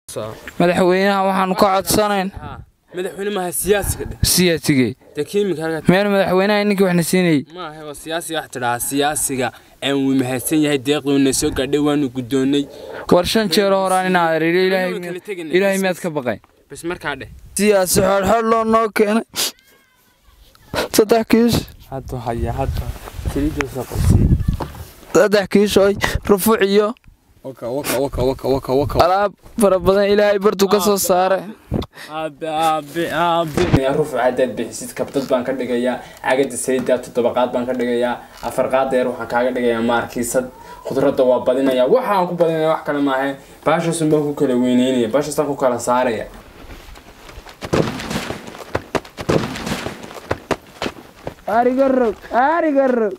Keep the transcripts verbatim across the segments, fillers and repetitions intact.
madaxweynaha waxaan ka codsanayn madaxweyne ma siyaasiga siyaasigay takiimka meel madaxweynaha ninkii waxna siinay ma aha waa siyaasi wax tiraa siyaasiga aan uu mahadsan yahay deeqdoona soo gaadhay waanu gudoonay war shan jeer horaan inaa areeyo ilaahay ilaahay maad ka baqay bas markaa dheh siyaasi xor loo noo keenay saddex kiis hadda haya hadda saliidda soo qabsi saddex kiis oo rufuuc iyo waka waka waka waka waka waka alaab fara badan ilaahay bartu ka soo saaray aabe aabe aabe ya rufuuc hadda bixisid kabtad baan ka dhigayaa cagada saliidda toddoba qaad baan ka dhigayaa afar qaad dheer waxaan kaaga dhigayaa maarkiisad khudradda waa badinaya waxaan ku badinaya wax kale ma ahayn baashaas baan ku kala weyneynaya baashaas ku kala saaraya arigarro arigarro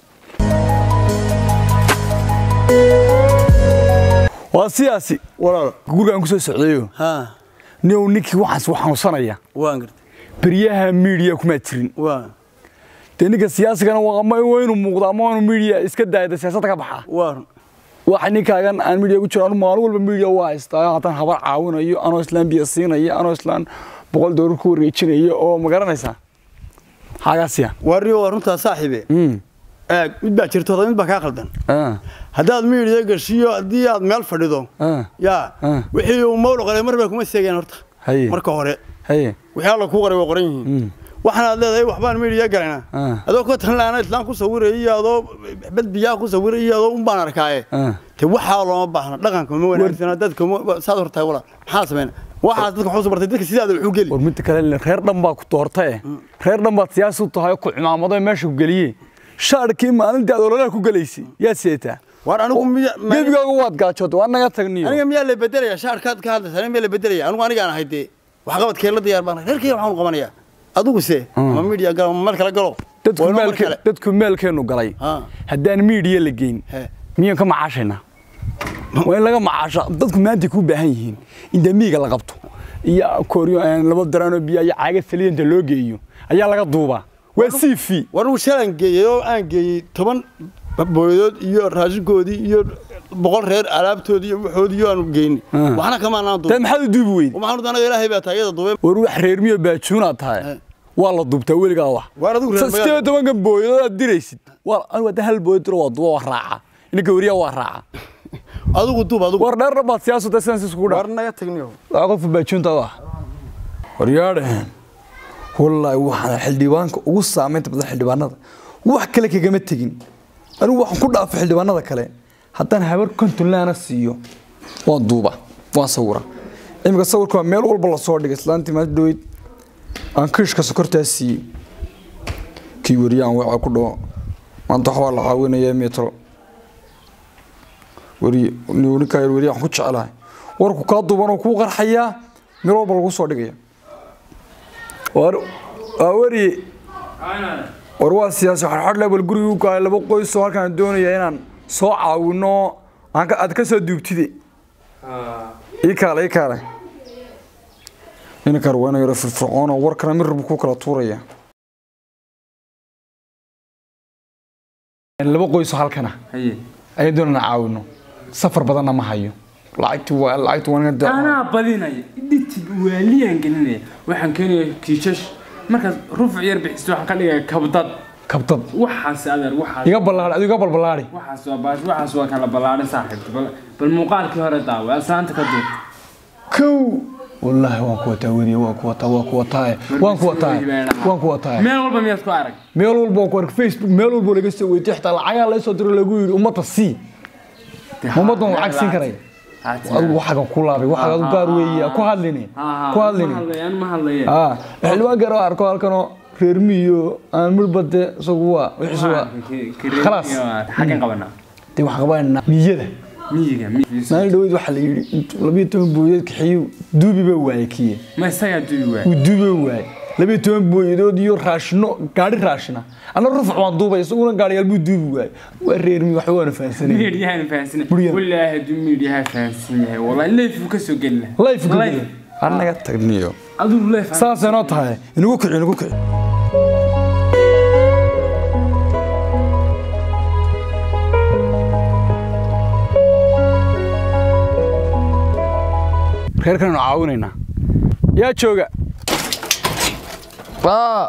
waa siyaasi walaal guriga aan ku soo socdayo ha niyow ninkii waxaas waxaan sanaya waan gartay bariyaha media kuma jirin waa ninka siyaasigana waa ma waynu muuqda ama aanu media iska daayada siyaasadda ka baxa waa waxa ninkaagan aan media ku jiraan maalin walba media waa haystaa haatan habar caawinayo anoo islaan biyo siinayo anoo islaan boqol doolar ku wareejinayo oo ma garanaysaa hagaasiya wariyo warunta saaxiibe mm ee mid baa jirto mid baa ka qaldan ah hadaad media gashiyo hadii aad meel fadhido ah ya wixii uu mawlo qalay marba kuma seegeen horta haye marka hore haye wixii la ku qoray waa qoran yihiin waxaan aad leedahay waxbaan media galana adoo ka tan laana islaan ku sawirayay adoo bad biyaa ku sawirayay adoo un baan arkaaye te waxa loo baahna dhaqanka ma wanaagsan dadka saad hortay wala maxaa sameeyay waxa dadka xusu bartay dadka sidaada wuxuu gali war mid kale reer dhan baa ku doortay reer dhan baa siyaasad tahay ku cimaamado meesha ku galiyay shaarkii maalintii aad ololaha ku galaysay yaa seeta war anigu gebigaagu waad gaajooday waa naga tagniyo aniga miyaa la bedelaya shaarkaad ka hadlaysan miyaa la bedelaya anigu aniga aan hayde wax qabadkee la diyaar baan reerkii waxaan qabanaya adigu see ma media gal ma kala galo dadku meelka dadku meelkeenu galay hadaan media la geyn miyan ka macaashayna waa in laga macaasha dadku maanta ku baahan yihiin in damiga la qabto iyo kooriyo aan laba darano biyo iyo caaga saliidda loo geeyo ayaa laga duubaa waa siifi war uu shalan geeyo aan geeyay toban booyood iyo raashinkoodii iyo boqol reer alaabtoodii iyo waxoodii aan geeyay waxna kama aan duubay maxaad u duubi weyd waxaan anaga ilaahay baa taayada duubay war wax reer miyo baajuuna tahay waa la duubtaa weligaa wax war adigu reer sidoo toban booyood aad diraysid war aan wada hal booyood waa duuba raaca inka wariya waa raaca adigu duub adigu war dheer baad siyaasadda sensis ku war naga tagniyo waa qof baajuunta wax war yaadeen wallahi waxaan xildhibaanka ugu saameynta badan xildhibaanada wax kale kagama tagin anigu waxaan ku dhaafay xildhibaanada kale haddaan habar konton laana siiyo waa duuba waa sawira imika sawirka waa meel walba la soo dhigay islaantii maad dhoweyd aan kiishka sokortaa siiyey kii wariyaan waxa ku dhawo maanta waxbaa la caawinaya metro wari ninka yar wariyaan ku jecelahay warku kaa duuban oo kuu qarxayaa meel walba lagu soo dhigaya war wari war waa siyaasi xarxar level gurigu ka laba qoys oo halkaan doonaya inaan soo caawino aan ka aad ka soo duubtide ii kale ii kale ina karwana yar firfircoon oo war kala mir ku kala tuuraya laba qoys halkana haye ay doonana caawino safar badanna ma hayo lacagtu waa lacagtu waan gadaa ana badinay dhitib waaliyan gelinay waxaan keenay kiishash marka rufuc yar bixisto waxaan ka dhigay kabdad kabdad waxaas adeer waxaas iga balaar adiga balbalaari waxaas waa baas waxaas waa kala balaarin saaxiib bal bal muuqaalkii hore daawa saanta ka duub kow wallahi waan ku wataa wariye waan ku wataa waan ku wataa waan ku wataa waan ku wataa meel walba miyaad ku arag meel walba ku arag Facebook meel walba laga soo weydiiyay xitaa lacag la soo diray lagu yiri ummadda si ummadda lacag siin karay waxaan ku laabay waxaan gaar weeyay ku hadlinay ku hadlinay ma hadlayeen ah xilwaan gaar oo arko halkan reer miyo aan murbade suuqa wixii waa خلاص xaqan qabana tii wax qabanayna miyada miyiga meel dhaweyd waxa la yiri labiyo toban booyad kixiyo duubi ba waayay kiye ma isaga duubi waay uu duubi waay labiyo toban booyadood iyo raashino gaari raashina ana rufuc waan duubay isaguna gaariyaal buu duubi waay waa reer mi wax waan fahansanay miyiga fahansanay wallahi duumiyaha fahansanay wallahi leef ka soo galna leef anaga tagniyo adu leef saasana tahay inagu kicin inagu kicin reerkan caawinayna yaa jooga waa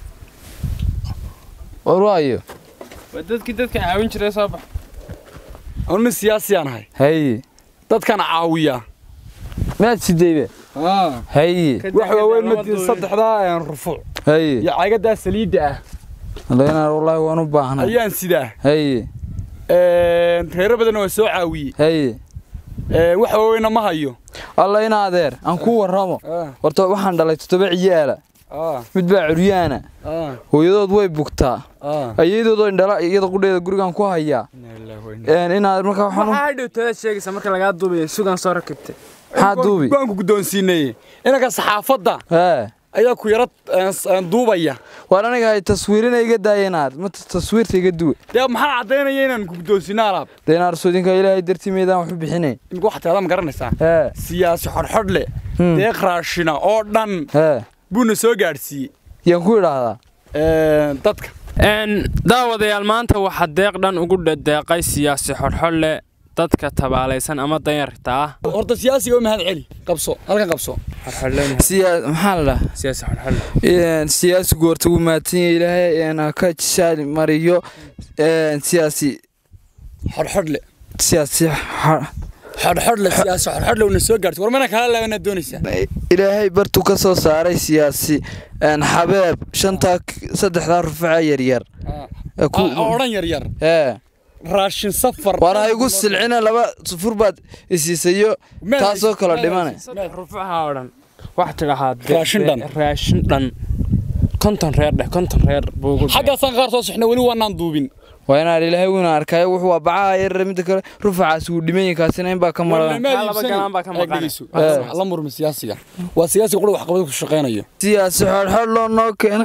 waraayo wadadkii dadka caawin jiray soo bax أنا سياسي أنا هاي hay دت كان عاوية ما تسديبه آه hay واحد وين مدي صدق ذا يعني رفوع hay يا عقد ده سليدة الله والله وانا باهنا أيان سيده hay reer badan oo soo caawiye hay ee waxa weeyna ma hayo الله ina adeer aan ku waramo horta waxaan dhalay todoba ciyaala ah mid baa curyaana ah hooyadood way bugtaa ah ayadood indhala iyada qudheeda gurigan ku haya een inaad marka waxaan waxa dhawtada sheegaysa marka laga duubay sugan soo rakibtay ha duubi baan ku gudoonsiinay inaga saxaafada ee ayaa ku yarad duubaya war aniga ay taswiirina iga daayeenaad ma taswiirta iga duwe dee maxaa cadeynaya inaan ku gudoonsiinaa alaab deenaar soodinka ilaahay dartimeedaan wax u bixinay imku waxa taada ma garanaysaa ee siyaasi xorxor leh deeq raashina oo dhan ee buuna soo gaarsiiyay yaan ku idhaahdaa ee dadka een daawadayaal maanta waxa deeq dhan ugu dhadeeqay siyaasi xorxor leh dadka tabaalaysan ama danyarta ah horta siyaasiga oo mahad celi qabso halka qabso siyaas maxaa la siyaasi xorxor een siyaasi goorta uu maatin ilaahay een ka jishaali mariyo een siyaasi xorxor leh siyaasi xorxor leh siyaasi xorxor leh una soo gaartay war mana kala laabana doonaysa ilaahay bartu ka soo saaray siyaasi een xabeeb shanta saddexda rufaca yar yar ku oran yar yar ee raashin safar wara igu silcina laba sufur baad isiisayo taasoo kala dhimanay rufaca oran wax tiraahad raashin dhan raashin dhan konton reer dheh konton reer buugu xagga san qaar soo sixna wali waanaan duubin وأنا إلهي وأنا أركاي وهو بعاء يرمي ذكر رفع سود دمين كاسين باك مرة الأمر من سياسية وسياسي يقولوا حقبتك الشقين أيه سياسي حر حر لو نوكين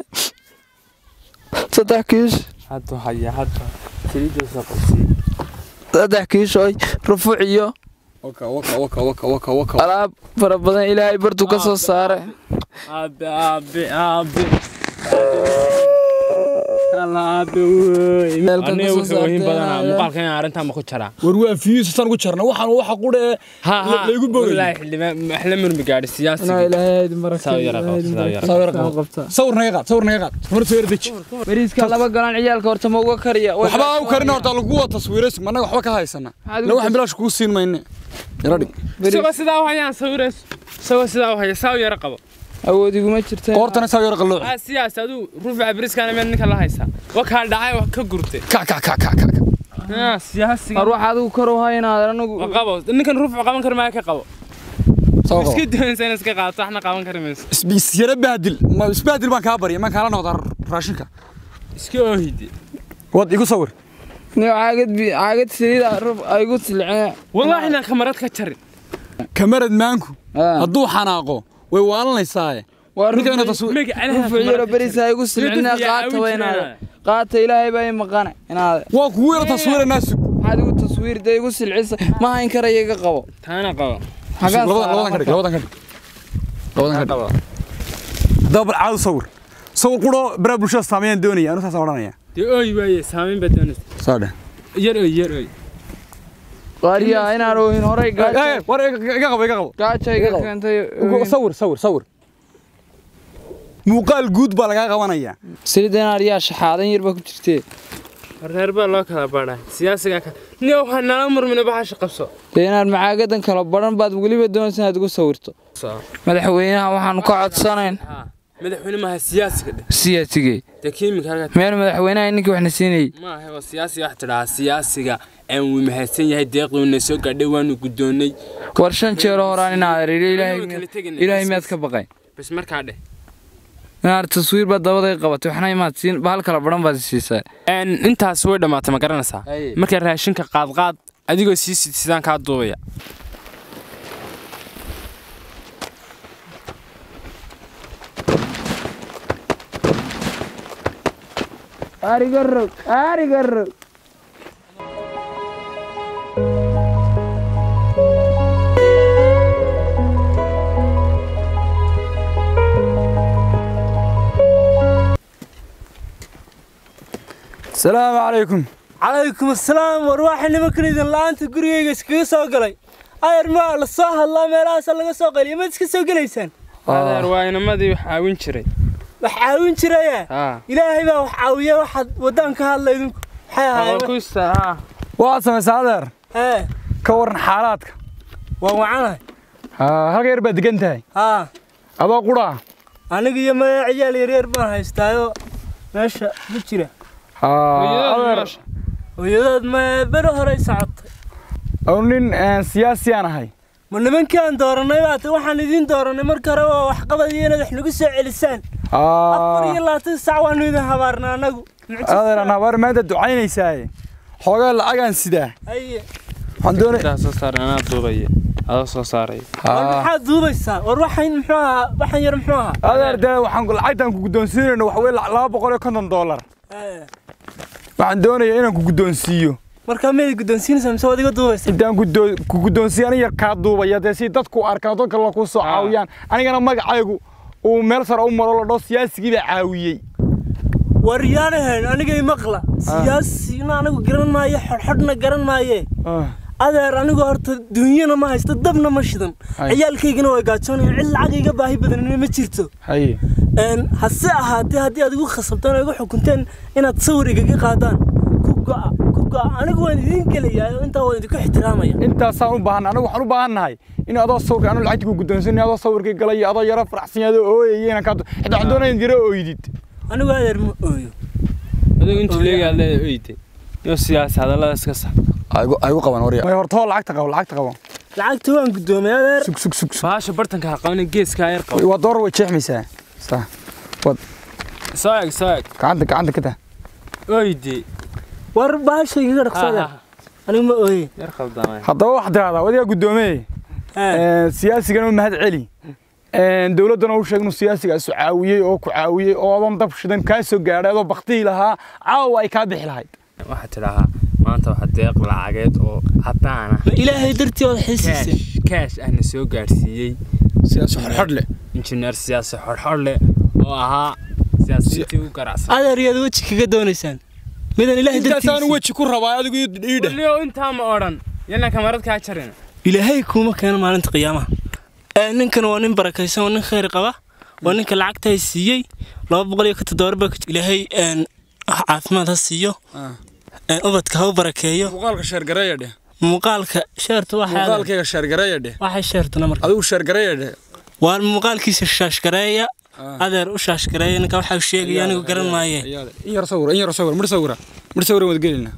تضحكيش حتى هيا حتى تريد سقسي تضحكيش أي رفعيه وكا وكا وكا وكا وكا وكا ألعب فربنا إلهي برتو كسر صار أبي أبي أبي الله أبوي أنا وحوين بدنا مقالكين عرنتها ما كنت شرا وروا فيوس صار كنت شرنا وحنا وح قوله ها ها لا يحلم أحلم من بقعد السياسي أنا إلهي دمرك سوي رقم سوي رقم صورنا يقعد صورنا يقعد صور صور دش بريس كلا بقولان عيال كورت موجا كريا وحبا وكرنا ورد القوة تصوير اسم أنا وحبا كهاي سنة لو حن بلاش كوسين ما إني يردك سوى سدا وهاي صور سوى سدا وهاي سوي رقم أودي قوم أشرتين قورتنا سوي رقم لو السياسة دو رفع بريس كان منك الله هيسا وكان دعاء وكجرته كا كا كا كا كا آه سياسي أروح هذا كرو هاي نادر أنا قبوا إنك نرفع قام كرماك كقبوا بس كده إنسان إسكا قاطع إحنا قام كرمس بس يربهدل ما بس بهدل ما كابر ما كان نقدر راشنك إسكا هيدي وات يقول صور نيو عاقد بي عاقد سرير أعرف أيقول سلعة والله إحنا كاميرات كتشري كاميرا مانكو هدو حناقو ويوالنا يساي ورجع أنا تصوير رفع بريس أيقول سلعنا قاطع وين هذا قاطع إلهي باي مقانع هنا وكوير تصوير الناس هذا هو التصوير ده يقول سلعة ما ينكر يجا قوا أنا قوا حاجة لو كان لو كان لو كان دبل عاوز صور صور كله برا بلشة سامين دوني أنا صورنا يا أي باي سامين بدونس صار ير أي ير أي قاريا هنا روين هراي قاعد إيه ورا يقعب يقعب قاعد شيء كنت صور صور صور muuqaal guud baa laga qabanaya saliidana ariya shaxaadan yar baa ku jirtay reer baa loo kala baadhay siyaasiga ka niyo waxa nala murmina baxash qabso deenaar macaagadan kala baran baad waliba doonaysaa inaad ugu sawirto madaxweynaha waxaan ka codsanayn madaxweyne ma siyaasiga siyaasigay takiimka halka meel madaxweynaha ninkii waxna siinay ma aha waa siyaasi wax tiraa siyaasiga aan uu mahadsan yahay deeqdoona soo gadhay waanu gudoonay war shan jeer horaan inaad ilaahay ilaahay maad ka baqay bas markaa dheh أنا تصوير بدأ قبته إحنا ما تسين بهالكلا بدن بازيسة. إن أنت سويت ما تمكرنا سا. ما كان راشين كقاد قاد أديكو سيس سيدان كاد ضوية. أري قرب أري قرب. السلام عليكم عليكم السلام وروح نمكن إذا لا أنت قرية سكيس أقلي ayar ma la soo hadlaa meelahaas laga soo qaliyo ma iska soo galeysaan adeer waa inamadii wax caawin jiray wax caawin jiray ilaahay baa wax caawiya waxa wadan ka hadlay idinku waxay ahaayeen ku istaa waa samaysaa adeer ee ka waran xaalaadka waa wacanahay ha halka yar baad degan tahay ha adoo qura aniga iyo ma ciyaal yar yar baan haystaayo meesha ku jira ha adeer ويداد ما بره هري سعط أو نين سياسي أنا هاي من من كان دورنا يبات وحنا دين دورنا مركرة وحقبة دينا نحن قصة علسان آه أطري الله تسع ونوذا هبارنا نجو هذا أنا هبار ما تدعو عيني يساي حاجة العجن سده أيه عندنا ده صار أنا دوبي هذا صار آه حد دوبي صار وروح حين محوها وحين يرمحوها هذا ده وحنقول عيدا قدون سير إنه حوالي لا بقول كم دولار إيه waxaan doonayaa inaan ku gudoonsiiyo marka ma gudoonsiinaysaa mise wadiga duubaysaa intaan ku gudoonsiyo aniga ka duubaya dadsi dadku arkaan dadka la ku soo caawiyaan anigana magacaygu uu meel sare u maro la dhoo siyaasigii baa caawiyay waryaanahan aniga maqla siyaasina anigu garan maayo xadxadna garan maayo adeer anigu horta dunyana ma haysto dabna ma shidan ciyaalkaygana way gaajoonayaan cid lacag iga baahi badan ma jirto haye een hase ahaatee haddii aad igu khasabtaan igu xukunteen inaad sawir igaga qaadaan ku go'a ku go'a anigu waan idin gelayaa intaa waan idinku ixtiraamaya intaasaan u baahan anigu waxaan u baahannahay in adoo sawirka anu lacagta ku gudoonsanay adoo sawirka galay adoo yara faraxsan yahay ooyayna ka xitaa waxaan doonayaa diro ooydid anigu adeer ma ooyo adigu inta leeyahay la ooyday iyo siyaas hadallada iska sax aygu aygu qaban wariya way horto lacagta qabo lacagta qabo lacagta waan gudoomay adeer sug sug sug baasha bartanka ha qaban geeska yar qabo waa door way jeexmaysaa صح ود ساق ساق عندك عندك كده اويدي war baasha iga dhaqsada anigu ma ooyay yar khaldamay hadaba wax hada wadiga gudoomay ee siyaasigan mahad celi ee dawladana uu sheegno siyaasiga isu caawiyay oo ku caawiyay oo adan dab shidan ka soo gaaray oo baqtii lahaa caaw ay ka bixi lahayd waxa tiraha maanta waxa deeq lacageed oo cadaan ah ilaahay dartii oo xiisisay kaash ahna soo gaarsiiyay siyaasi xorxor leh injineer siyaasi xorxor leh oo ahaa siyaasiyiintii u garacsan adeer yaad waji kaga doonaysaan midan ilaahay dartii intaasaan waji ku rabaa adigu dhiidha waliyo inta ma oran yana kamarad ka jarina ilaahay kuma keeno maalinta qiyaamaha ee ninkan waa nin barakaysan oo nin khayr qaba waa ninka lacagta ay siiyay laba boqol iyo konton doolar baa ilaahay een caafimaad ha siiyo ee ubadka ha barakeeyo muuqaalka sheer gareeyade muuqaalka sheertu waxa muuqaalkayga sheer gareeyade waxa sheertuna marka adigu sheer gareeyade waa muuqaalkiisa shaash gareeya adeer u shaash gareeya ninka waxa uu sheegay anigu garan maayo in yar sawir in yar sawir mir sawira mir sawir wad gelina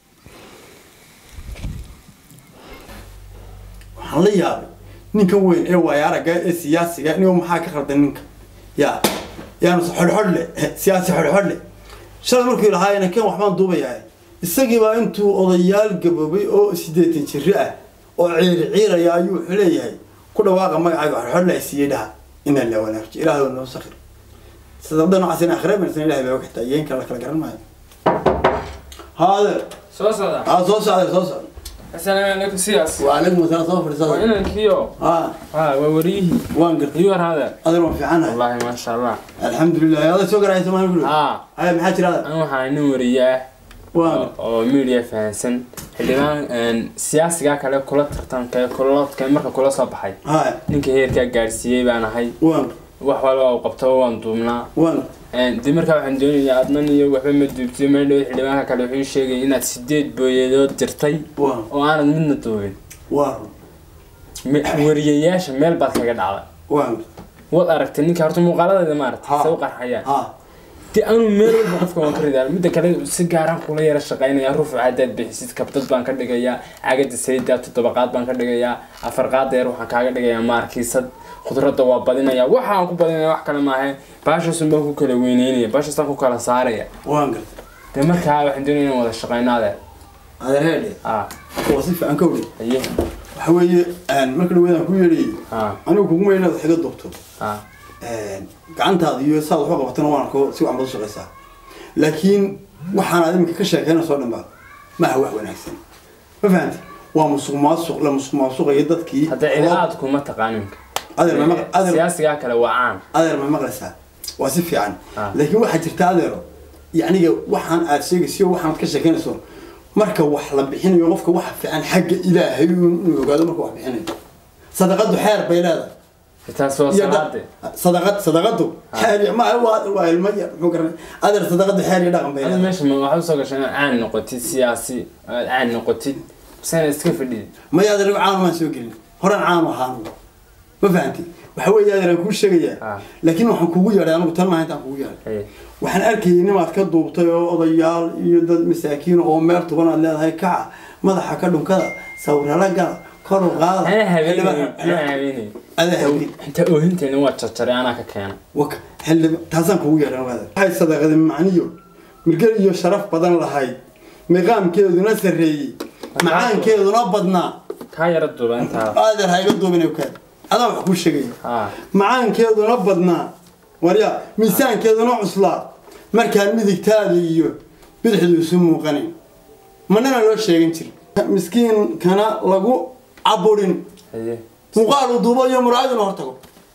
waxaan la yaabay ninka weyn ee waayaraga ee siyaasiga inuu maxaa ka qaldan ninka ya yaanu xorxor leh siyaasi xorxor leh shalay markii lahaayeen kan waxbaan duubayaa isagii baa intuu odayaal gaboobay oo sideetan jir ah oo ciir ciiraya ayuu xuleeyahay ku dhawaaqa magacaaga xorxor leh siyeedaha in la wanaagji ilaahay noo sakhir sadaqadana asin akhireen in ilaahay baa wixii taayeen kala kala garan maayo hada soo socda ah soo socda soo socda السلام عليكم سياس وعليكم السلام ورحمة الله وبركاته. وين كيو؟ اه اه ووريه وين قلت؟ ايوه هذا هذا ما في عنها والله ما شاء الله الحمد لله هذا سوق رايته ما يقول اه هاي محاجر هذا انا waxaan wariyaa وين oo media fahansan xilibaan een siyaasiga kale kula tartanka kula marka kula soo baxay هاي ninka heerka gaarsiiyay baan ahay وين wax walba oo qabto waan duumnaa وين een dimarka waxaan doonayaa adnan iyo waxba ma duubtay ma dhow xilibaanka kale wuxuu sheegay inaad sideed booyadood jirtay وين oo aanad midna duubin وين wariyayaasha meel baad kaga dhacday وين wad aragtay ninka horta muuqaaladeeda ma aragtay soo qarxayaan ها ti anu meel walba qofka waan ka ridaa midda kale si gaar ah kula yara shaqeynaya ruuxa cadaad bixisid kabdad baan ka dhigayaa cagada sayda todobaqaad baan ka dhigayaa afar qaad dheer waxaan kaaga dhigayaa maarkiisad khudradda waa badinaya waxaan ku badinaya wax kale ma ahayn baashaas baan ku kala weyneynaya baashaas aan ku kala saaraya وين قلت de markaa waxaan doonayaa inaan wada shaqeynaade هذا هادي ah وصف عن كوري aye وحوي ان markii weeyaan ku yeeray ah anigu kugu meeyna xiga doctor ah een gacantaada iyo saad wax qabatana waan ko si wax badan shaqeysaa laakiin waxaan adimka ka sheekeynaa soo dhanba ma wax wanaagsan ma fahanti waa musuq maasuq la musuq maasuq ay dadkii hadda ciidaad kuma taqaanin adeer ma adeer siyaasiga kale waa caan adeer ma maqlaysaa waa si fiican laakiin waxa jirta adeero yacni waxaan aad sheegayso waxaan ka sheekeynayso marka wax la bixinayo qofka wax fiican xagga ilaahay inuu ogaado marka wax bixinayo sadaqadu xeer bay leedahay taas waa salaade sadaqad sadaqadu xeer ma waa waa ilmaya muxuu garan adar sadaqadu xeer iyo dhaqan bay leedahay meesha ma waxa soo gashay aan noqotid siyaasi aan noqotid سنة إسكافدي ما يقدر عام ما سوي كله هران عام وحام ما فهمتي وحوي يقدر يكون شيء آه. لكن وحن كوجي أنا قلت ما هي تكوجي وحن أركي إني ما أتكدوا بطيء أضيال يدد مساكين أو مرت وانا اللي هاي كع ماذا حكلهم كذا سووا لقى كانوا غاض أنا هبيني أنا هبيني أنا هبيني أنت أوهنت إنه وقت ترى أنا ككان وك هل تحسن كوجي أنا هذا هاي صدقة معنيه مرجع شرف بدن لهاي مقام كذا دون سرية معان كذا نبضنا كاي ردوا بنت هذا هاي ردوا بيني وكذا أنا بحكي شيء معان كذا نبضنا وريا ميسان كذا نعصلا مركان مذيك تالي بيدحدو يسمو قنين مننا لو شيء نتري مسكين كان لقو عبورين مقالوا دوبا يوم رعايدنا هرتقو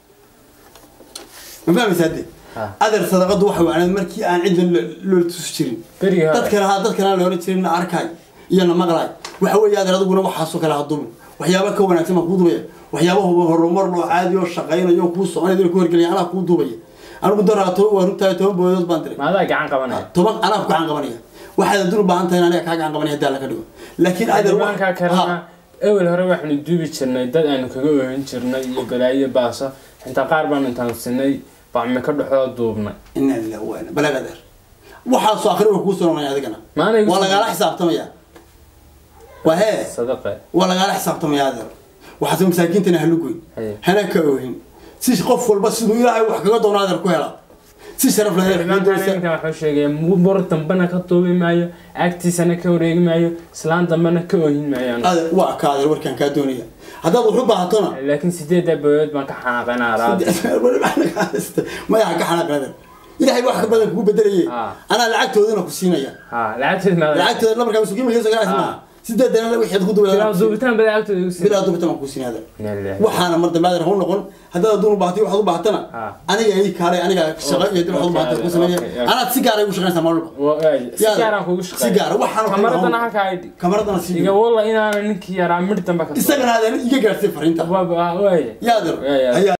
ما فاهم يسدي أدر صدقة واحد وأنا مركي أنا عندنا لول تشتري تذكر هذا تذكر أنا لو نشتري أركاي يلا مغلاي وحوي هذا هذا قلنا وحاسو كلا هضم وحيابك كونا تما كودوبية وحيابه هو هرمر له عادي وشقين يوم كوس أنا ذي الكور قلي أنا كودوبية أنا بدور أتو ورنتا أتو بويز باندري ماذا كان قبنا طبعا أنا بكون عن قبنية واحد دور بانتا أنا كان عن قبنية دالك كده لكن هذا الوان كان أول هروح إحنا دوبي تشرنا يدل أنه كجوا هنشرنا يقولي باسا أنت قاربا من تنسني بعمل كده حوض دوبنا إن الله هو أنا بلا قدر وحاس آخره وكوسنا من هذا كنا ولا قال حساب تميا وهي صدقة ولا قال حساب تميا هذا وحسب مساكين تنهلوكين هنا كوهين سيش قف والبس إنه يراعي وحكي قدر نادر كويلا سيش شرف له ما كان كان حوش شيء مو مرة تنبنا كطوبي معي أكتي سنة كوريج معي سلام تنبنا كوهين معي أنا هذا واقع هذا الوركان كادونيا هذا وحبه هطنا لكن سيدي دبوت ما كحنا قنا راد ما يحكي حنا هذا إذا هي واحد بدل هو بدل آه. أنا لعبت هذا كوسينا يا آه لعبت هذا لعبت هذا لما كانوا سوقين مليون سجل اسمه سيدة دنا لو يحد خدوا بلا دوبتان بلا لعبت بلا دوبتان كوسينا هذا وحنا مرة ما أدري هون نقول هذا دون بعتي وحضو بعتنا آه. أنا جاي كاري أنا جاي شغال يدري حضو بعتنا كوسينا أنا سيجارة وشغال سمارلو سيجارة كوش سيجارة وحنا كاميرا أنا هكايد كاميرا أنا سيجارة والله إن أنا نك يا رامد تنبك استغنى هذا يجي قاعد سفر أنت يا در